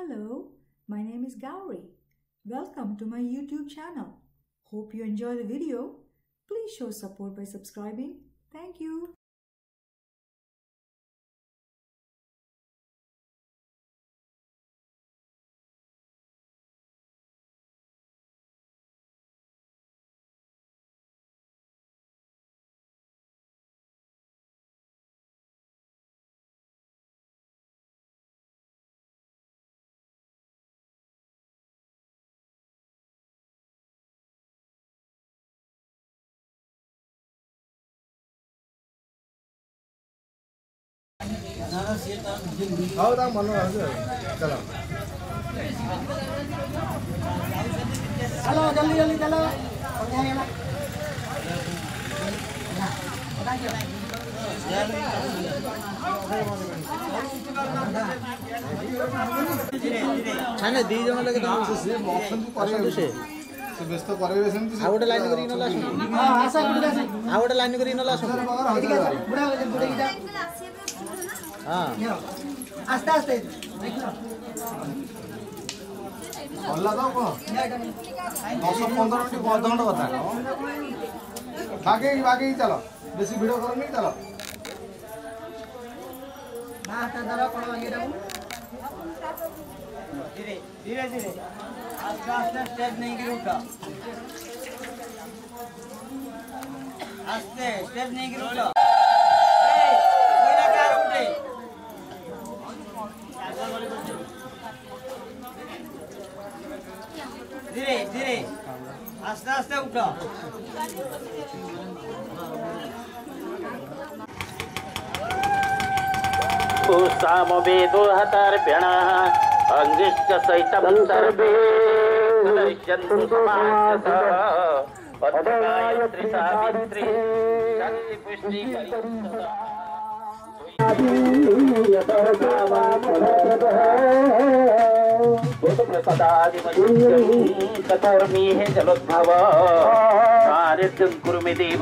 Hello, my name is Gauri. Welcome to my YouTube channel. Hope you enjoy the video. Please show support by subscribing. Thank you. आओ तांग मनो चलो चलो जल्दी जल्दी चलो छाने दी जण लगे तो से ऑप्शन को करे से व्यस्त करे सेमती आ गोटे लाइन करी न लासु हां आशा गुडा से आ गोटे लाइन करी न लासु बुडा बुडा जा हां आस्ते आस्ते भल्ला तो को 10 15 मिनिट बदंड बता बागे चलो बेसी वीडियो करो नहीं चलो ना ता दरा कोन मांगे रहू धीरे धीरे धीरे आस्ते आस्ते स्टेप नहीं गिर उठा आस्ते स्टेप नहीं गिर उठा धीरे धीरे आस्ते आस्ते उठो साम वेदो हतार्भ्यण अंगिश्च सहितं सर्वे दर्शन्तु समासतः गायत्री सावित्री शक्ति पुष्टि कतोर्मी है जलोद्भव कार्यं कुरु मे देव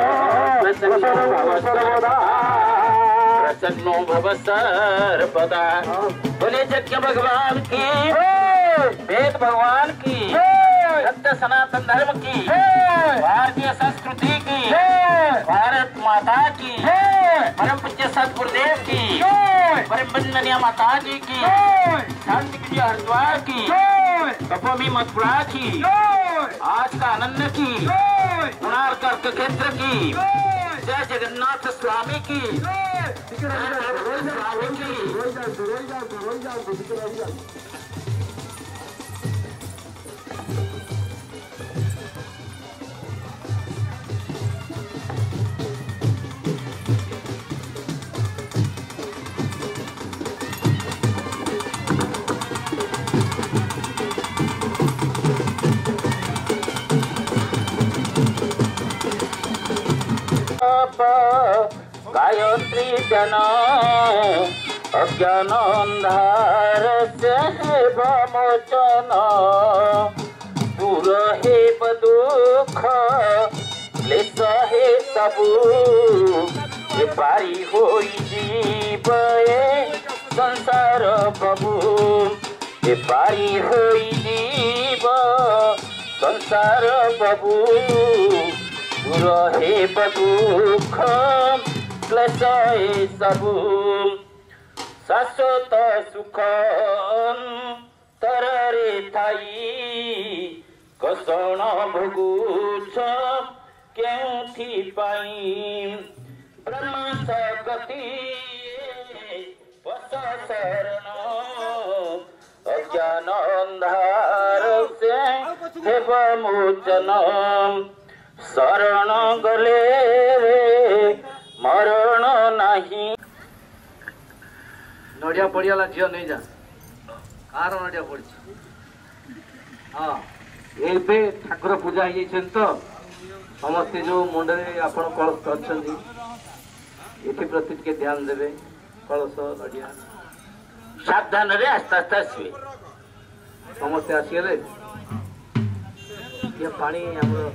प्रसन्नो भव सर्वदा। बोले यज्ञ भगवान की, वेद भगवान की, सत्य सनातन धर्म की, भारतीय संस्कृति की, भारत माता की, परम पूज्य सद्गुरुदेव की, परम वंदनीय माता जी की, शांति की हरिद्वार की, तपोमी मथुरा की, आज का आनंद की, कोणार्क क्षेत्र की, जय जगन्नाथ स्वामी की, गायत्री जन अज्ञान अंधार से विमोचन दूर हे दुख क्लेश हे सबू ये पारी होई जीव संसार प्रभु ये पारी होई जीव संसार प्रभु दूर हे दुख क्लेश सबू शाश्वत सुख तररे थाई कषण भोगुछ केउथि पाई ब्रह्म सकति वस शरण अज्ञान अंधार से हेव मोचन शरण गले मरण नहीं। नड़िया पड़ियाला झील नहीं जा कार नड़िया पड़ी हाँ एबे ठाकुर पूजा हो तो समस्ते जो मुंडे आपण कलश अच्छा ये प्रति टे ध्यान देवे कलश नड़िया सावधान रे आस्ते आस्ते आसवे समस्ते आसीगले ये पानी हमर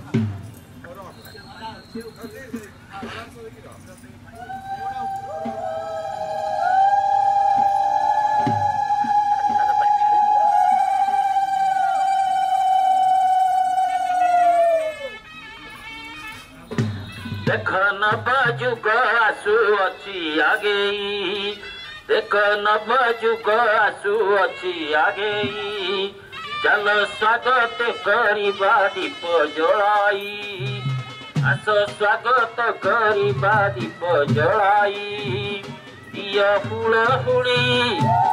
नव जुग आसुअछि आगेई देख नव जुग आसुअछि आगेई चल स्वागत करिबा दीप जलाई आस स्वागत करिबा दीप जलाई दिया फूल हुड़ी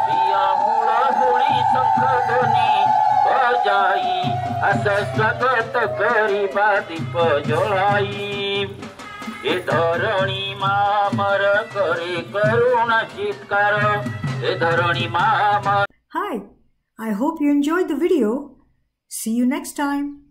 शंख ध्वनि बजाई आस स्वागत करिबा दीप जलाई ए धरणी मामर करे करुणा चित्कार ए धरणी मामर Hi, I hope you enjoyed the video. See you next time.